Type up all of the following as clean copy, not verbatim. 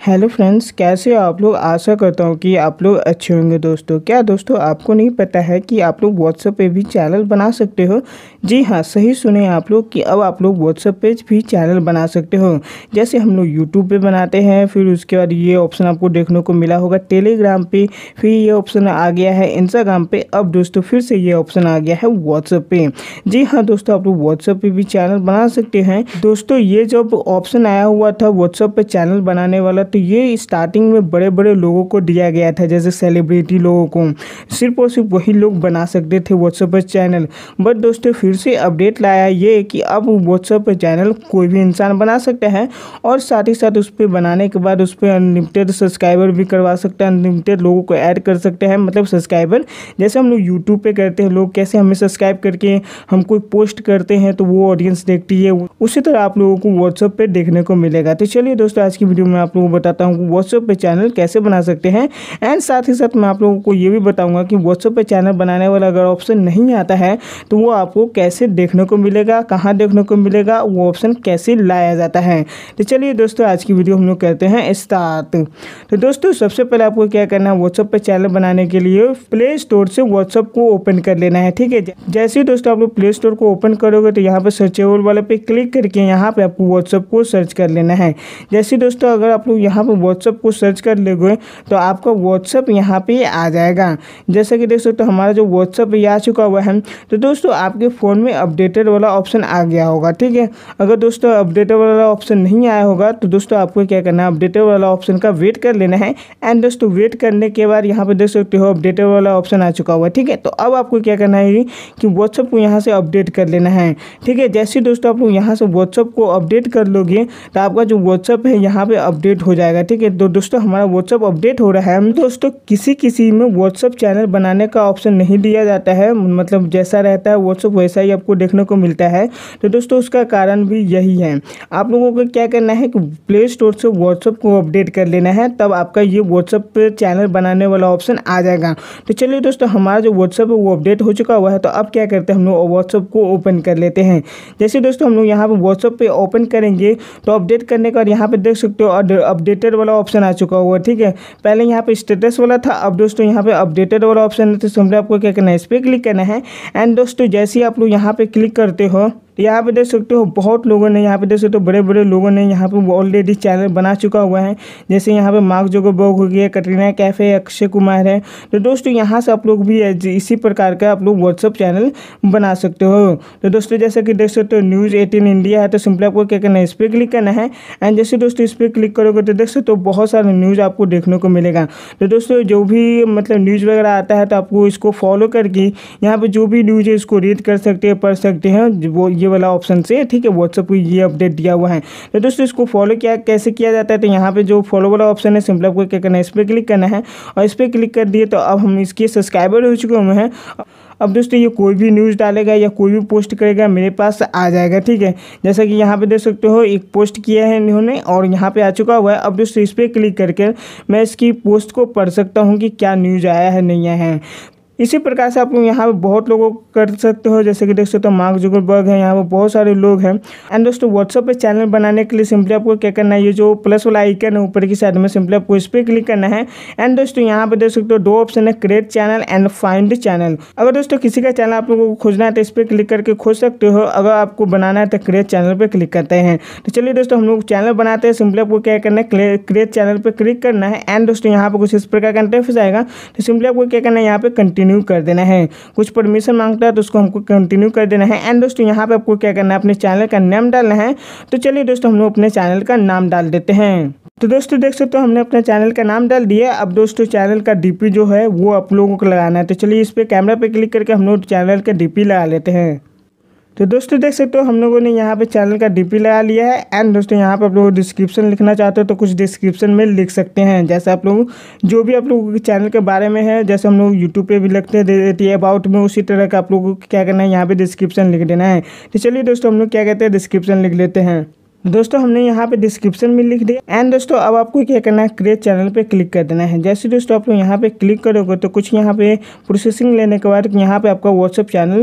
Hello friends, कैसे हो आप लोग। आशा करता हूँ कि आप लोग अच्छे होंगे। दोस्तों आपको नहीं पता है कि आप लोग व्हाट्सएप पे भी चैनल बना सकते हो। जी हाँ, सही सुने आप लोग कि अब आप लोग व्हाट्सएप पे भी चैनल बना सकते हो। जैसे हम लोग यूट्यूब पे बनाते हैं, फिर उसके बाद ये ऑप्शन आपको देखने को मिला होगा टेलीग्राम पे, फिर ये ऑप्शन आ गया है इंस्टाग्राम पे, अब दोस्तों फिर से ये ऑप्शन आ गया है व्हाट्सएप पे। जी हाँ दोस्तों, आप लोग व्हाट्सएप पे भी चैनल बना सकते हैं। दोस्तों ये जब ऑप्शन आया हुआ था व्हाट्सएप पे चैनल बनाने वाला, तो ये स्टार्टिंग में बड़े बड़े लोगों को दिया गया था, जैसे सेलिब्रिटी लोगों को। सिर्फ और सिर्फ वही लोग बना सकते थे व्हाट्सएप पर चैनल। बट दोस्तों फिर से अपडेट लाया ये कि अब व्हाट्सएप पर चैनल कोई भी इंसान बना सकता है, और साथ ही साथ उस पर बनाने के बाद उस पर अनलिमिटेड सब्सक्राइबर भी करवा सकता है, अनलिमिटेड लोगों को ऐड कर सकते हैं। मतलब सब्सक्राइबर जैसे हम लोग यूट्यूब पे करते हैं, लोग कैसे हमें सब्सक्राइब करके हम कोई पोस्ट करते हैं तो वो ऑडियंस देखती है, उसी तरह आप लोगों को व्हाट्सएप पे देखने को मिलेगा। तो चलिए दोस्तों, आज की वीडियो में आप लोगों को बताता हूँ कि व्हाट्सएप पे चैनल कैसे बना सकते हैं। एंड साथ ही साथ मैं आप लोगों को ये भी बताऊंगा कि व्हाट्सएप पे चैनल बनाने वाला अगर ऑप्शन नहीं आता है तो वो आपको कैसे देखने को मिलेगा, कहाँ देखने को मिलेगा, वो ऑप्शन कैसे लाया जाता है। तो चलिए दोस्तों, आज की वीडियो हम लोग करते हैं स्टार्ट। तो दोस्तों सबसे पहले आपको क्या करना है, व्हाट्सएप पे चैनल बनाने के लिए प्ले स्टोर से व्हाट्सएप को ओपन कर लेना है। ठीक है, जैसे ही दोस्तों आप लोग प्ले स्टोर को ओपन करोगे तो यहाँ पर सर्चेबल वाले पे क्लिक करके यहाँ पे आपको व्हाट्सएप को सर्च कर लेना है। जैसे दोस्तों अगर आप लोग यहाँ पे व्हाट्सएप को सर्च कर लोगे तो आपका व्हाट्सएप यहाँ पे आ जाएगा। जैसा कि देख सकते हो हमारा जो व्हाट्सएप ये आ चुका हुआ है। तो दोस्तों आपके फ़ोन में अपडेटेड वाला ऑप्शन आ गया होगा। ठीक है, अगर दोस्तों अपडेटेड वाला ऑप्शन नहीं आया होगा तो दोस्तों आपको क्या करना है, अपडेटेड वाला ऑप्शन का वेट कर लेना है। एंड दोस्तों वेट करने के बाद यहाँ पे देख सकते हो अपडेटेड वाला ऑप्शन आ चुका हुआ है। ठीक है, तो अब आपको क्या करना है कि व्हाट्सएप को यहाँ से अपडेट कर लेना है। ठीक है, जैसे दोस्तों आप लोग यहाँ से व्हाट्सएप को अपडेट कर लोगे तो आपका जो व्हाट्सएप है यहाँ पे अपडेट हो जाएगा। ठीक है, तो दोस्तों हमारा व्हाट्सएप अपडेट हो रहा है। दोस्तों किसी में व्हाट्सएप चैनल बनाने का ऑप्शन नहीं दिया जाता है, मतलब जैसा रहता है व्हाट्सएप वैसा ही आपको देखने को मिलता है। तो दोस्तों उसका कारण भी यही है। आप लोगों को क्या करना है कि प्ले स्टोर से व्हाट्सएप को अपडेट कर लेना है, तब आपका ये व्हाट्सएप पे चैनल बनाने वाला ऑप्शन आ जाएगा। तो चलिए दोस्तों, हमारा जो व्हाट्सएप है वो अपडेट हो चुका हुआ है। तो अब क्या करते हैं, हम लोग व्हाट्सएप को ओपन कर लेते हैं। जैसे दोस्तों हम लोग यहाँ पे व्हाट्सएप पे ओपन करेंगे तो अपडेट करने के बाद यहाँ पे देख सकते हो अपडेटेड वाला ऑप्शन आ चुका हुआ है। ठीक है, पहले यहाँ पे स्टेटस वाला था, अब दोस्तों यहाँ पे अपडेटेड वाला ऑप्शन है। तो सिंपली आपको क्या करना है, इस पर क्लिक करना है। एंड दोस्तों जैसे ही आप लोग यहाँ पे क्लिक करते हो तो यहाँ पे देख सकते हो बहुत लोगों ने, यहाँ पे देख सकते हो बड़े बड़े लोगों ने यहाँ पे ऑलरेडी चैनल बना चुका हुआ है। जैसे यहाँ पे मार्क जुकरबर्ग हो गया, कटरीना कैफे, अक्षय कुमार है। तो दोस्तों यहाँ से आप लोग भी इसी प्रकार का आप लोग व्हाट्सएप चैनल बना सकते हो। तो दोस्तों जैसे कि देख सकते हो न्यूज़ 18 इंडिया है, तो सिंपली आपको क्या करना है, इस पर क्लिक करना है। एंड जैसे दोस्तों इस पर क्लिक करोगे तो देख सकते हो बहुत सारे न्यूज़ आपको देखने को मिलेगा। तो दोस्तों जो भी मतलब न्यूज़ वगैरह आता है तो आपको इसको फॉलो करके यहाँ पे जो भी न्यूज़ है इसको रीड कर सकते हैं, पढ़ सकते हैं वो ये वाला ऑप्शन से। ठीक है, व्हाट्सएप को ये अपडेट दिया हुआ है। तो दोस्तों इसको फॉलो कैसे किया जाता है, तो यहाँ पे जो फॉलो वाला ऑप्शन है सिंपली आपको क्या करना है, इस पर क्लिक करना है। और इस पर क्लिक कर दिए तो अब हम इसके सब्सक्राइबर हो चुके हुए हैं। अब दोस्तों ये कोई भी न्यूज़ डालेगा या कोई भी पोस्ट करेगा मेरे पास आ जाएगा। ठीक है, जैसा कि यहाँ पे देख सकते हो एक पोस्ट किया है इन्होंने और यहाँ पे आ चुका हुआ है। अब दोस्तों इस पर क्लिक करके मैं इसकी पोस्ट को पढ़ सकता हूँ कि क्या न्यूज़ आया है, नहीं आया है। इसी प्रकार से आप लोग यहाँ पे बहुत लोगों को कर सकते हो, जैसे कि देख सकते हो मार्क जुकरबर्ग है, यहाँ पे बहुत सारे लोग हैं। एंड दोस्तों व्हाट्सएप पे चैनल बनाने के लिए सिंपली आपको क्या करना है, ये जो प्लस वाला आइकन है ऊपर की साइड में, सिंपली आपको इस पर क्लिक करना है। एंड दोस्तों यहाँ पे देख सकते हो दो ऑप्शन है, create channel and find channel. अगर दोस्तों किसी का चैनल आप लोगों को खोजना है तो इस पर क्लिक करके खोज सकते हो। अगर आपको बनाना है तो क्रिएट चैनल पर क्लिक करते हैं। तो चलिए दोस्तों हम लोग चैनल बनाते हैं। सिंपली आपको क्या करना है, क्रिएट चैनल पर क्लिक करना है। एंड दोस्तों यहाँ पर कुछ इस प्रकार का इंटरफेस आएगा। तो सिंपली आपको क्या करना है, यहाँ पे कंटिन्यू कर देना है। कुछ परमिशन मांगता है तो उसको हमको कंटिन्यू कर देना है। एंड दोस्तों यहाँ पे आपको क्या करना है, अपने चैनल का नाम डालना है। तो चलिए दोस्तों हम लोग अपने चैनल का नाम डाल देते हैं। तो दोस्तों देख सकते हो हमने अपने चैनल का नाम डाल दिया। अब दोस्तों चैनल का डीपी जो है वो आप लोगों को लगाना है। तो चलिए इस पर कैमरा पे क्लिक करके हम लोग चैनल का डीपी लगा लेते हैं। तो दोस्तों देख सकते हो हम लोगों ने यहाँ पे चैनल का डीपी लगा लिया है। एंड दोस्तों यहाँ पे आप लोग डिस्क्रिप्शन लिखना चाहते हो तो कुछ डिस्क्रिप्शन में लिख सकते हैं। जैसे आप लोग जो भी आप लोगों के चैनल के बारे में है, जैसे हम लोग यूट्यूब पे भी लिखते हैं अबाउट में, उसी तरह का आप लोगों को क्या करना है, यहाँ पे डिस्क्रिप्शन लिख देना है। तो चलिए दोस्तों हम लोग क्या कहते हैं, डिस्क्रिप्शन लिख लेते हैं। दोस्तों हमने यहाँ पे डिस्क्रिप्शन में लिख दिया। एंड दोस्तों अब आपको क्या करना है, क्रिएट चैनल पे क्लिक कर देना है। जैसे दोस्तों आप लोग यहाँ पे क्लिक करोगे तो कुछ यहाँ पे प्रोसेसिंग लेने के बाद यहाँ पे आपका व्हाट्सएप चैनल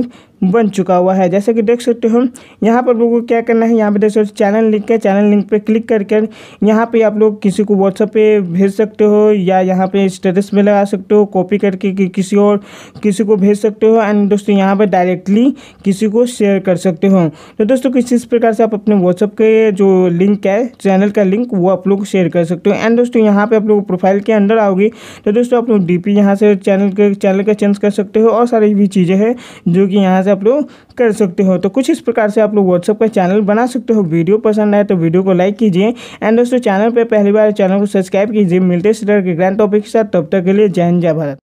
बन चुका हुआ है। जैसे कि देख सकते हो यहाँ पर लोगों को क्या करना है, यहाँ पे देख सकते हो चैनल लिंक है, चैनल लिंक पे क्लिक करके यहाँ पे आप लोग किसी को व्हाट्सएप पे भेज सकते हो या यहाँ पे स्टेटस में लगा सकते हो, कॉपी करके किसी को भेज सकते हो एंड दोस्तों यहाँ पर डायरेक्टली किसी को शेयर कर सकते हो। तो दोस्तों किसी इस प्रकार से आप अपने व्हाट्सएप के जो लिंक है, चैनल का लिंक, वो आप लोग शेयर कर सकते हो। एंड दोस्तों यहाँ पे आप लोग प्रोफाइल के अंदर आओगे तो दोस्तों आप लोग डीपी यहाँ से चैनल का चेंज कर सकते हो और सारी भी चीज़ें हैं जो कि यहाँ से आप लोग कर सकते हो। तो कुछ इस प्रकार से आप लोग व्हाट्सएप का चैनल बना सकते हो। वीडियो पसंद आए तो वीडियो को लाइक कीजिए एंड दोस्तों चैनल पर पहली बार चैनल को सब्सक्राइब कीजिए। मिलते हैं इस तरह के ग्रैंड टॉपिक के साथ, तब तक के लिए जय हिंद जय भारत।